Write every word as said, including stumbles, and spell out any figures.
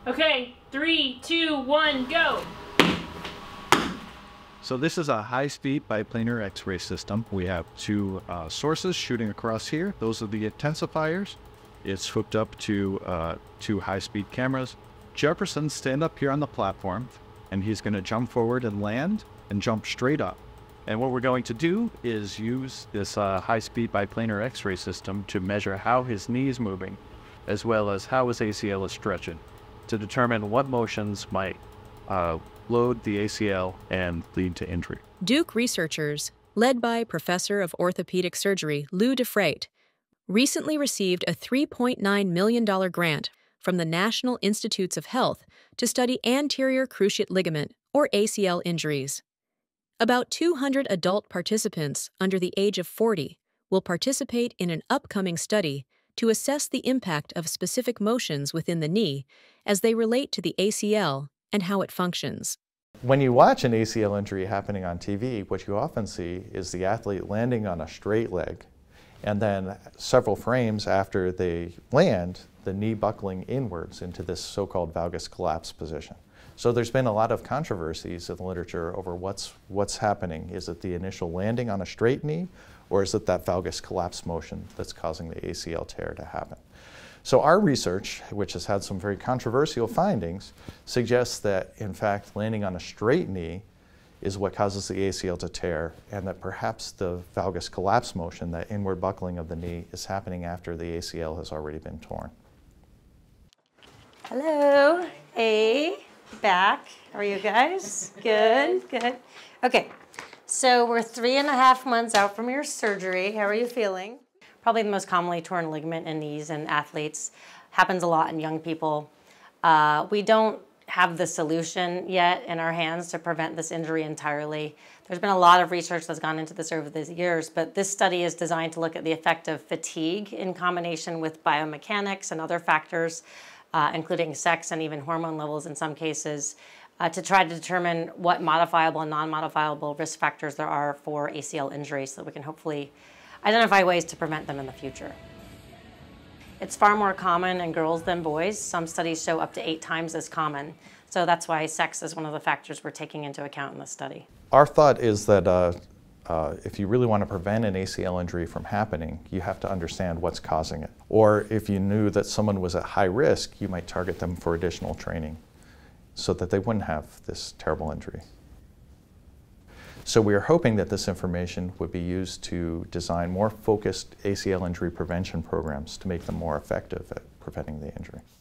Okay, three, two, one, go. So this is a high-speed biplanar X-ray system. We have two uh, sources shooting across here. Those are the intensifiers. It's hooked up to uh, two high-speed cameras. Jefferson, stand up here on the platform, and he's going to jump forward and land and jump straight up. And what we're going to do is use this uh, high-speed biplanar X-ray system to measure how his knee is moving, as well as how his A C L is stretching, to determine what motions might uh, load the A C L and lead to injury. Duke researchers, led by Professor of Orthopaedic Surgery Lou DeFrate, recently received a three point nine million dollars grant from the National Institutes of Health to study anterior cruciate ligament, or A C L, injuries. About two hundred adult participants under the age of forty will participate in an upcoming study to assess the impact of specific motions within the knee as they relate to the A C L and how it functions. When you watch an A C L injury happening on T V, what you often see is the athlete landing on a straight leg, and then several frames after they land, the knee buckling inwards into this so-called valgus collapse position. So there's been a lot of controversies in the literature over what's, what's happening. Is it the initial landing on a straight knee, or is it that valgus collapse motion that's causing the A C L tear to happen? So our research, which has had some very controversial findings, suggests that, in fact, landing on a straight knee is what causes the A C L to tear, and that perhaps the valgus collapse motion, that inward buckling of the knee, is happening after the A C L has already been torn. Hello. Hey. Back. How are you guys? Good, good. Okay, so we're three and a half months out from your surgery. How are you feeling? Probably the most commonly torn ligament in knees in athletes. Happens a lot in young people. Uh, we don't have the solution yet in our hands to prevent this injury entirely. There's been a lot of research that's gone into this over the years, but this study is designed to look at the effect of fatigue in combination with biomechanics and other factors, Uh, including sex and even hormone levels in some cases, uh, to try to determine what modifiable and non-modifiable risk factors there are for A C L injury so that we can hopefully identify ways to prevent them in the future. It's far more common in girls than boys. Some studies show up to eight times as common. So that's why sex is one of the factors we're taking into account in this study. Our thought is that uh, Uh, if you really want to prevent an A C L injury from happening, you have to understand what's causing it. Or if you knew that someone was at high risk, you might target them for additional training so that they wouldn't have this terrible injury. So we are hoping that this information would be used to design more focused A C L injury prevention programs to make them more effective at preventing the injury.